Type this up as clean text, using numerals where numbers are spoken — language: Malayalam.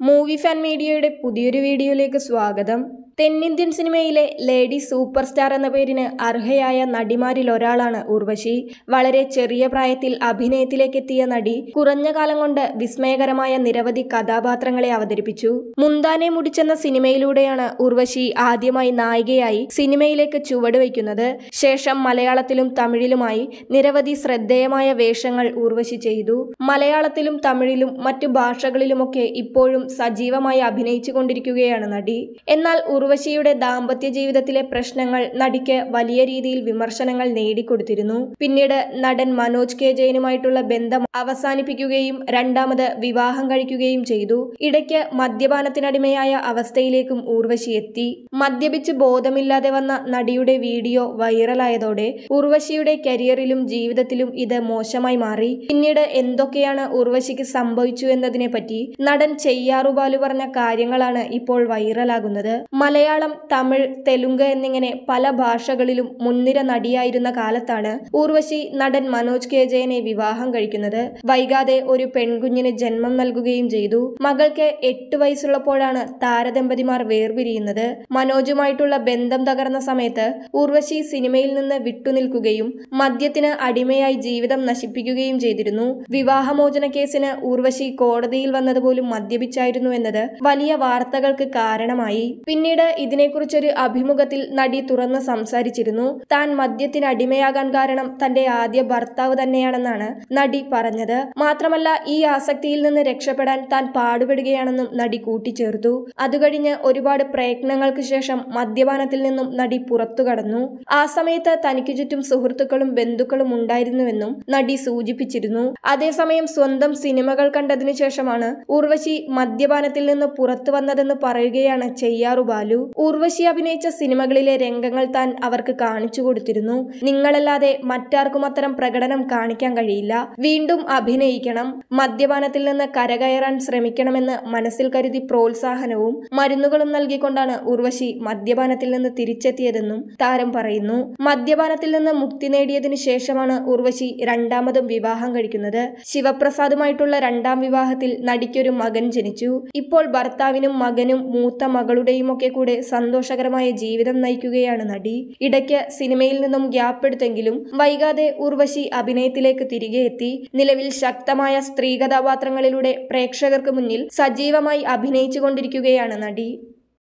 മൂവി ഫാൻ മീഡിയയുടെ പുതിയൊരു വീഡിയോയിലേക്ക് സ്വാഗതം. തെന്നിന്ത്യൻ സിനിമയിലെ ലേഡി സൂപ്പർ സ്റ്റാർ എന്ന പേരിന് അർഹയായ നടിമാരിൽ ഒരാളാണ് ഉർവശി. വളരെ ചെറിയ പ്രായത്തിൽ അഭിനയത്തിലേക്ക് എത്തിയ നടി കുറഞ്ഞ കാലം കൊണ്ട് വിസ്മയകരമായ നിരവധി കഥാപാത്രങ്ങളെ അവതരിപ്പിച്ചു. മുന്താനെ മുടിച്ചെന്ന സിനിമയിലൂടെയാണ് ഉർവശി ആദ്യമായി നായികയായി സിനിമയിലേക്ക് ചുവടുവയ്ക്കുന്നത്. ശേഷം മലയാളത്തിലും തമിഴിലുമായി നിരവധി ശ്രദ്ധേയമായ വേഷങ്ങൾ ഉർവശി ചെയ്തു. മലയാളത്തിലും തമിഴിലും മറ്റു ഭാഷകളിലുമൊക്കെ ഇപ്പോഴും സജീവമായി അഭിനയിച്ചു കൊണ്ടിരിക്കുകയാണ് നടി. എന്നാൽ ഉർവശിയുടെ ദാമ്പത്യ ജീവിതത്തിലെ പ്രശ്നങ്ങൾ നടിക്ക് വലിയ രീതിയിൽ വിമർശനങ്ങൾ നേടിക്കൊടുത്തിരുന്നു. പിന്നീട് നടൻ മനോജ് കെ ജയനുമായിട്ടുള്ള ബന്ധം അവസാനിപ്പിക്കുകയും രണ്ടാമത് വിവാഹം കഴിക്കുകയും ചെയ്തു. ഇടയ്ക്ക് മദ്യപാനത്തിനടിമയായ അവസ്ഥയിലേക്കും ഉർവശി എത്തി. മദ്യപിച്ച് ബോധമില്ലാതെ വന്ന നടിയുടെ വീഡിയോ വൈറലായതോടെ ഉർവശിയുടെ കരിയറിലും ജീവിതത്തിലും ഇത് മോശമായി മാറി. പിന്നീട് എന്തൊക്കെയാണ് ഉർവശിക്ക് സംഭവിച്ചു എന്നതിനെ പറ്റി നടൻ ചെയ്യാറു ബാലു പറഞ്ഞ കാര്യങ്ങളാണ് ഇപ്പോൾ വൈറലാകുന്നത്. മലയാളം, തമിഴ്, തെലുങ്ക് എന്നിങ്ങനെ പല ഭാഷകളിലും മുൻനിര നടിയായിരുന്ന കാലത്താണ് ഉർവശി നടൻ മനോജ് കെ ജയനെ വിവാഹം കഴിക്കുന്നത്. വൈകാതെ ഒരു പെൺകുഞ്ഞിന് ജന്മം നൽകുകയും ചെയ്തു. മകൾക്ക് 8 വയസ്സുള്ളപ്പോഴാണ് താരദമ്പതിമാർ വേർപിരിയുന്നത്. മനോജുമായിട്ടുള്ള ബന്ധം തകർന്ന സമയത്ത് ഉർവശി സിനിമയിൽ നിന്ന് വിട്ടുനിൽക്കുകയും മദ്യത്തിന് അടിമയായി ജീവിതം നശിപ്പിക്കുകയും ചെയ്തിരുന്നു. വിവാഹമോചന കേസിന് ഉർവശി കോടതിയിൽ വന്നതുപോലും മദ്യപിച്ചായിരുന്നു എന്നത് വലിയ വാർത്തകൾക്ക് കാരണമായി. പിന്നീട് ഇതിനെക്കുറിച്ചൊരു അഭിമുഖത്തിൽ നടി തുറന്ന് സംസാരിച്ചിരുന്നു. താൻ മദ്യത്തിന് അടിമയാകാൻ കാരണം തന്റെ ആദ്യ ഭർത്താവ് തന്നെയാണെന്നാണ് നടി പറഞ്ഞത്. മാത്രമല്ല, ഈ ആസക്തിയിൽ നിന്ന് രക്ഷപ്പെടാൻ താൻ പാടുപെടുകയാണെന്നും നടി കൂട്ടിച്ചേർത്തു. അതുകഴിഞ്ഞ് ഒരുപാട് പ്രയത്നങ്ങൾക്ക് ശേഷം മദ്യപാനത്തിൽ നിന്നും നടി പുറത്തു കടന്നു. ആ സമയത്ത് തനിക്ക് ചുറ്റും സുഹൃത്തുക്കളും ബന്ധുക്കളും ഉണ്ടായിരുന്നുവെന്നും നടി സൂചിപ്പിച്ചിരുന്നു. അതേസമയം സ്വന്തം സിനിമകൾ കണ്ടതിനു ശേഷമാണ് ഉർവശി മദ്യപാനത്തിൽ നിന്ന് പുറത്തു വന്നതെന്ന് പറയുകയാണ് ചെയ്യാറു ബാലു. ഉർവശി അഭിനയിച്ച സിനിമകളിലെ രംഗങ്ങൾ താൻ അവർക്ക് കാണിച്ചു കൊടുത്തിരുന്നു. നിങ്ങളല്ലാതെ മറ്റാർക്കും അത്തരം പ്രകടനം കാണിക്കാൻ കഴിയില്ല. വീണ്ടും അഭിനയിക്കണം, മദ്യപാനത്തിൽ നിന്ന് കരകയറാൻ ശ്രമിക്കണമെന്ന് മനസ്സിൽ കരുതി പ്രോത്സാഹനവും മരുന്നുകളും നൽകിക്കൊണ്ടാണ് ഉർവശി മദ്യപാനത്തിൽ നിന്ന് തിരിച്ചെത്തിയതെന്നും താരം പറയുന്നു. മദ്യപാനത്തിൽ നിന്ന് മുക്തി നേടിയതിനു ശേഷമാണ് ഉർവശി രണ്ടാമതും വിവാഹം കഴിക്കുന്നത്. ശിവപ്രസാദുമായിട്ടുള്ള രണ്ടാം വിവാഹത്തിൽ നടിക്കൊരു മകൻ ജനിച്ചു. ഇപ്പോൾ ഭർത്താവിനും മകനും മൂത്ത മകളുടെയും ഒക്കെ കൂടെ സന്തോഷകരമായ ജീവിതം നയിക്കുകയാണ് നടി. ഇടയ്ക്ക് സിനിമയിൽ നിന്നും ഗ്യാപ്പ് എടുത്തെങ്കിലും വൈകാതെ ഉർവശി അഭിനയത്തിലേക്ക് തിരികെ എത്തി. നിലവിൽ ശക്തമായ സ്ത്രീ കഥാപാത്രങ്ങളിലൂടെ പ്രേക്ഷകർക്ക് മുന്നിൽ സജീവമായി അഭിനയിച്ചു കൊണ്ടിരിക്കുകയാണ് നടി.